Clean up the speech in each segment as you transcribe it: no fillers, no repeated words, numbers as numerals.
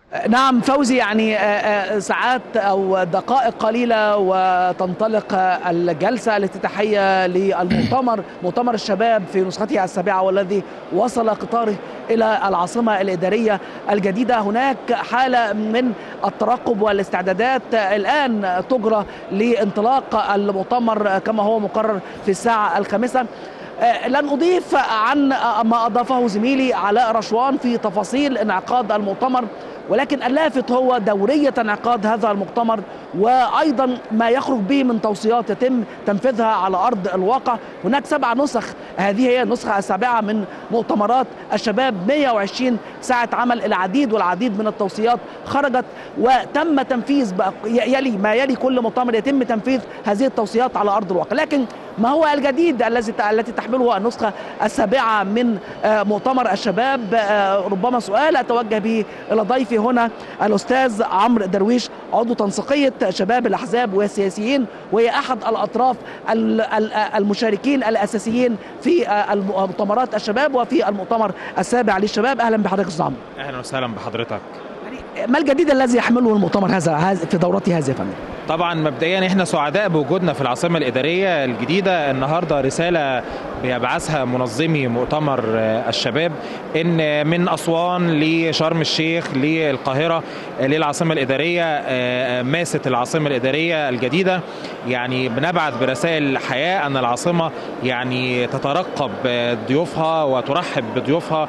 نعم فوزي، يعني ساعات أو دقائق قليلة وتنطلق الجلسة الافتتاحية للمؤتمر، مؤتمر الشباب في نسخته السابعة والذي وصل قطاره إلى العاصمة الإدارية الجديدة. هناك حالة من الترقب والاستعدادات الآن تجرى لانطلاق المؤتمر كما هو مقرر في الساعة 5. لن أضيف عن ما أضافه زميلي علاء رشوان في تفاصيل انعقاد المؤتمر، ولكن اللافت هو دورية انعقاد هذا المؤتمر وأيضا ما يخرج به من توصيات يتم تنفيذها على أرض الواقع. هناك 7 نسخ، هذه هي النسخة السابعة من مؤتمرات الشباب، 120 ساعة عمل، العديد والعديد من التوصيات خرجت وتم تنفيذ. يلي كل مؤتمر يتم تنفيذ هذه التوصيات على أرض الواقع. لكن ما هو الجديد التي تحمله النسخة السابعة من مؤتمر الشباب؟ ربما سؤال أتوجه به إلى ضيفي هنا الأستاذ عمرو درويش، عضو تنسيقية شباب الأحزاب والسياسيين، وهي أحد الأطراف المشاركين الأساسيين في مؤتمرات الشباب وفي المؤتمر السابع للشباب. أهلا بحضرتك أستاذ عمرو. أهلا وسهلا بحضرتك. ما الجديد الذي يحمله المؤتمر هذا في دورته هذه يا فندم؟ طبعا مبدئيا احنا سعداء بوجودنا في العاصمة الإدارية الجديدة. النهاردة رسالة بيبعثها منظمي مؤتمر الشباب ان من أسوان لشرم الشيخ للقاهرة للعاصمة الإدارية ماسة العاصمة الإدارية الجديدة. يعني بنبعث برسائل الحياة ان العاصمة يعني تترقب ضيوفها وترحب بضيوفها،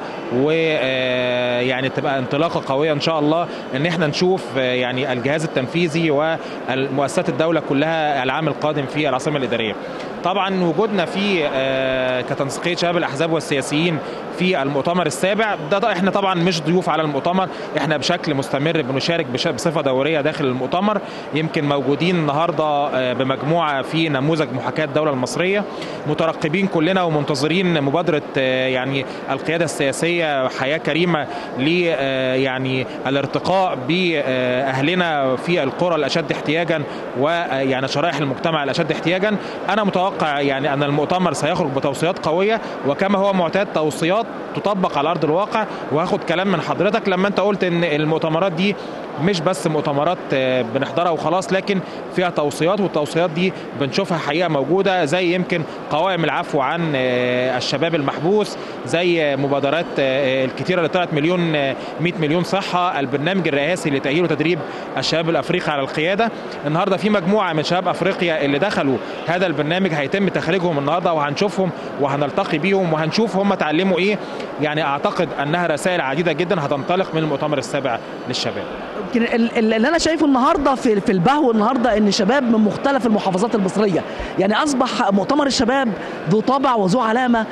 ويعني تبقى انطلاقة قوية ان شاء الله ان احنا نشوف يعني الجهاز التنفيذي ومؤسسات الدولة كلها العام القادم في العاصمة الإدارية. طبعا وجودنا في كتنسيقية شباب الأحزاب والسياسيين في المؤتمر السابع ده احنا طبعا مش ضيوف على المؤتمر، احنا بشكل مستمر بنشارك بصفة دورية داخل المؤتمر. يمكن موجودين النهاردة بمجموعة في نموذج محاكاة الدولة المصرية، مترقبين كلنا ومنتظرين مبادرة يعني القيادة السياسية حياة كريمة ل يعني الارتقاء بأهلنا في القرى الأشد احتياجا ويعني شرائح المجتمع الأشد احتياجا. أنا متوقع يعني أن المؤتمر سيخرج بتوصيات قوية، وكما هو معتاد توصيات تطبق على أرض الواقع. وهاخد كلام من حضرتك لما أنت قلت أن المؤتمرات دي مش بس مؤتمرات بنحضرها وخلاص، لكن فيها توصيات، والتوصيات دي بنشوفها حقيقة موجودة، زي يمكن قوائم العفو عن الشباب المحبوس، زي مبادرات الكتيرة اللي طلعت 100 مليون صحة، البرنامج الرئاسي لتأهيل وتدريب الشباب الأفريقي على القيادة. النهاردة في مجموعة من شباب أفريقيا اللي دخلوا هذا البرنامج هيتم تخريجهم النهاردة، وهنشوفهم وهنلتقي بيهم وهنشوف هم اتعلموا إيه. يعني أعتقد أنها رسائل عديدة جدا هتنطلق من المؤتمر السابع للشباب. اللي انا شايفه النهارده في البهو النهارده ان شباب من مختلف المحافظات المصريه، يعني اصبح مؤتمر الشباب ذو طابع وذو علامه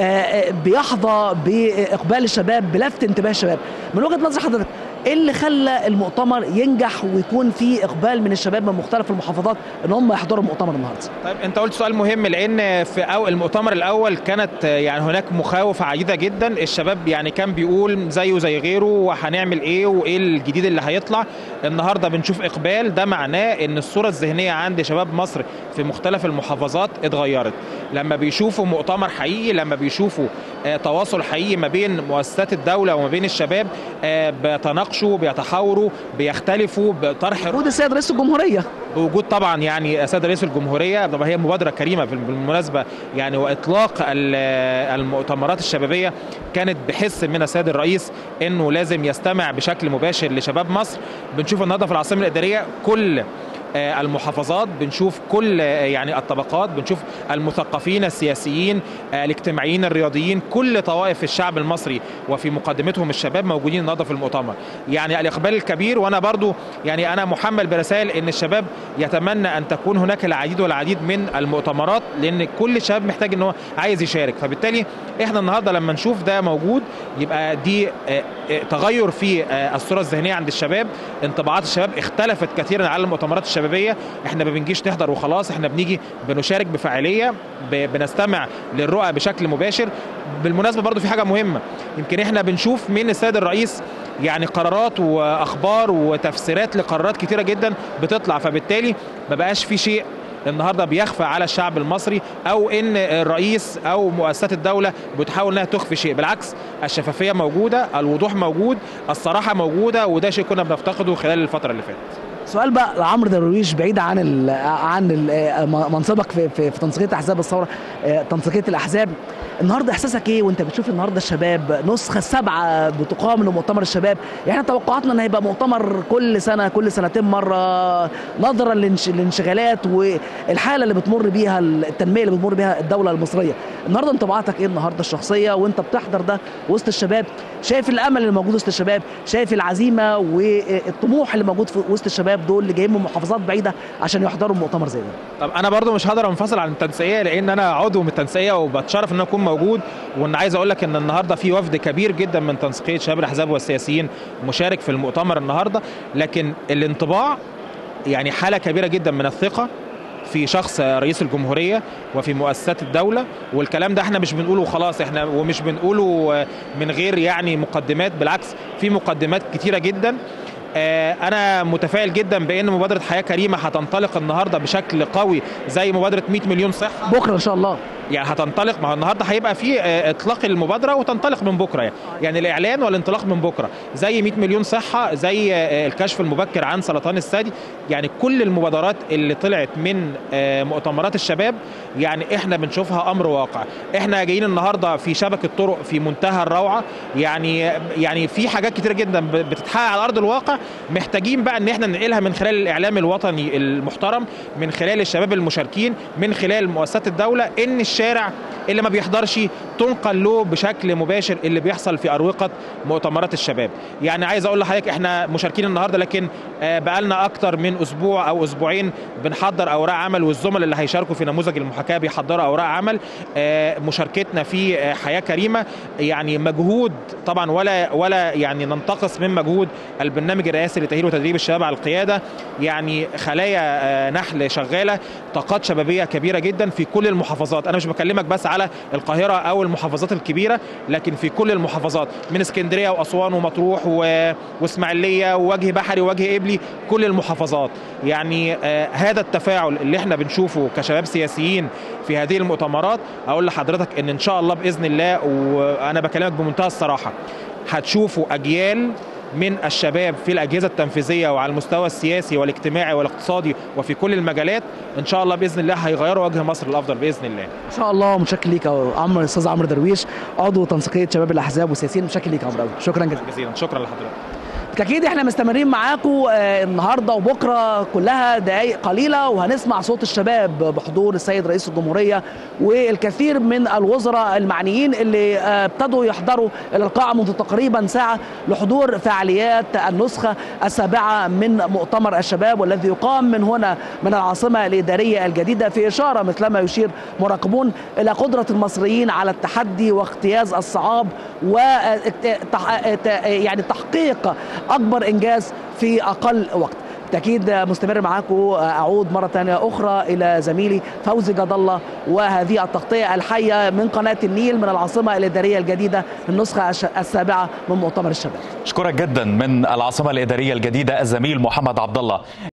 بيحظى باقبال الشباب، بلفت انتباه الشباب. من وجهه نظر حضرتك ايه اللي خلى المؤتمر ينجح ويكون فيه اقبال من الشباب من مختلف المحافظات ان هم يحضروا المؤتمر النهارده؟ طيب انت قلت سؤال مهم، لان في المؤتمر الاول كانت يعني هناك مخاوف عديده جدا. الشباب يعني كان بيقول زيه زي غيره وهنعمل ايه وايه الجديد اللي هيطلع. النهارده بنشوف اقبال، ده معناه ان الصوره الذهنيه عند شباب مصر في مختلف المحافظات اتغيرت. لما بيشوفوا مؤتمر حقيقي، لما بيشوفوا تواصل حقيقي ما بين مؤسسات الدوله وما بين الشباب، بيتناقشوا، بيتحاوروا، بيختلفوا بطرح وجود السيد رئيس الجمهوريه، بوجود طبعا يعني السيد رئيس الجمهوريه. طبعا هي مبادره كريمه بالمناسبه يعني، واطلاق المؤتمرات الشبابيه كانت بحس من السيد الرئيس انه لازم يستمع بشكل مباشر لشباب مصر. بنشوف النهارده في العاصمه الاداريه كل المحافظات، بنشوف كل يعني الطبقات، بنشوف المثقفين، السياسيين، الاجتماعيين، الرياضيين، كل طوائف الشعب المصري وفي مقدمتهم الشباب موجودين النهارده في المؤتمر. يعني الاقبال الكبير، وانا برضو يعني انا محمل برسائل ان الشباب يتمنى ان تكون هناك العديد والعديد من المؤتمرات، لان كل شاب محتاج ان هو عايز يشارك. فبالتالي احنا النهارده لما نشوف ده موجود يبقى دي تغير في الصوره الذهنيه عند الشباب. انطباعات الشباب اختلفت كثيرا على المؤتمرات الشبابيه. احنا ما بنجيش نحضر وخلاص، احنا بنيجي بنشارك بفاعليه، بنستمع للرؤى بشكل مباشر. بالمناسبه برضو في حاجه مهمه، يمكن احنا بنشوف من السيد الرئيس يعني قرارات واخبار وتفسيرات لقرارات كتيره جدا بتطلع، فبالتالي ما بقاش في شيء النهارده بيخفى على الشعب المصري او ان الرئيس او مؤسسات الدوله بتحاول انها تخفي شيء. بالعكس، الشفافيه موجوده، الوضوح موجود، الصراحه موجوده، وده شيء كنا بنفتقده خلال الفتره اللي فاتت. سؤال بقى لعمرو درويش، بعيد عن منصبك في تنسيقيه احزاب الثوره، تنسيقيه الاحزاب، النهارده احساسك ايه وانت بتشوف النهارده الشباب نسخه 7 بتقام لمؤتمر الشباب؟ يعني احنا توقعاتنا ان هيبقى مؤتمر كل سنه كل سنتين مره، نظرا للانشغالات والحاله اللي بتمر بيها التنميه اللي بتمر بيها الدوله المصريه. النهارده انطباعاتك ايه النهارده الشخصيه وانت بتحضر ده وسط الشباب؟ شايف الامل اللي موجود وسط الشباب؟ شايف العزيمه والطموح اللي موجود في وسط الشباب دول اللي جايين من محافظات بعيده عشان يحضروا مؤتمر زي ده؟ طب انا برضو مش هقدر انفصل عن التنسيقيه، لان انا عضو من التنسيقيه وبتشرف ان انا اكون موجود. وان عايز اقول لك ان النهارده في وفد كبير جدا من تنسيقيه شباب الاحزاب والسياسيين مشارك في المؤتمر النهارده، لكن الانطباع يعني حاله كبيره جدا من الثقه في شخص رئيس الجمهوريه وفي مؤسسات الدوله. والكلام ده احنا مش بنقوله خلاص، احنا ومش بنقوله من غير يعني مقدمات، بالعكس في مقدمات كتيره جدا. انا متفائل جدا بان مبادره حياه كريمه هتنطلق النهارده بشكل قوي زي مبادره 100 مليون صحه بكره ان شاء الله. يعني هتنطلق، ما هو النهارده هيبقى في اطلاق المبادره وتنطلق من بكره، يعني الاعلان والانطلاق من بكره، زي 100 مليون صحه، زي الكشف المبكر عن سرطان الثدي. يعني كل المبادرات اللي طلعت من مؤتمرات الشباب يعني احنا بنشوفها امر واقع. احنا جايين النهارده في شبكه طرق في منتهى الروعه، يعني في حاجات كتير جدا بتتحقق على ارض الواقع، محتاجين بقى ان احنا ننقلها من خلال الاعلام الوطني المحترم، من خلال الشباب المشاركين، من خلال مؤسسات الدوله، ان الشارع اللي ما بيحضرش تنقل له بشكل مباشر اللي بيحصل في اروقه مؤتمرات الشباب. يعني عايز اقول لحضرتك احنا مشاركين النهارده، لكن بقالنا اكتر من اسبوع او اسبوعين بنحضر اوراق عمل، والزملاء اللي هيشاركوا في نموذج المحاكاه بيحضروا اوراق عمل. مشاركتنا في حياه كريمه يعني مجهود طبعا ولا يعني ننتقص من مجهود البرنامج الرئاسي لتاهيل وتدريب الشباب على القياده. يعني خلايا نحل شغاله، طاقات شبابيه كبيره جدا في كل المحافظات. انا مش بكلمك بس على القاهره او المحافظات الكبيره، لكن في كل المحافظات، من اسكندريه واسوان ومطروح واسماعيليه ووجه بحري ووجه قبلي، كل المحافظات. يعني هذا التفاعل اللي احنا بنشوفه كشباب سياسيين في هذه المؤتمرات، اقول لحضرتك ان شاء الله باذن الله، وانا بكلمك بمنتهى الصراحه، هتشوفوا اجيال من الشباب في الأجهزة التنفيذية وعلى المستوى السياسي والاجتماعي والاقتصادي وفي كل المجالات، إن شاء الله بإذن الله هيغيروا وجه مصر الأفضل بإذن الله. إن شاء الله. متشكر ليك يا أستاذ عمرو درويش، عضو تنسيقية شباب الأحزاب والسياسيين. متشكر ليك يا عمرو، شكرا جزيلا. شكرا لحضرتك. بالتأكيد احنا مستمرين معاكم النهارده وبكره، كلها دقائق قليله وهنسمع صوت الشباب بحضور السيد رئيس الجمهوريه والكثير من الوزراء المعنيين اللي ابتدوا يحضروا الى القاعه منذ تقريبا ساعه لحضور فعاليات النسخه 7 من مؤتمر الشباب، والذي يقام من هنا من العاصمه الاداريه الجديده، في اشاره مثلما يشير مراقبون الى قدره المصريين على التحدي واجتياز الصعاب يعني تحقيق أكبر إنجاز في أقل وقت. بالتأكيد مستمر معاكم. أعود مرة ثانية أخرى إلى زميلي فوزي جد الله وهذه التغطية الحية من قناة النيل من العاصمة الإدارية الجديدة النسخة 7 من مؤتمر الشباب. أشكرك جدا من العاصمة الإدارية الجديدة الزميل محمد عبد الله.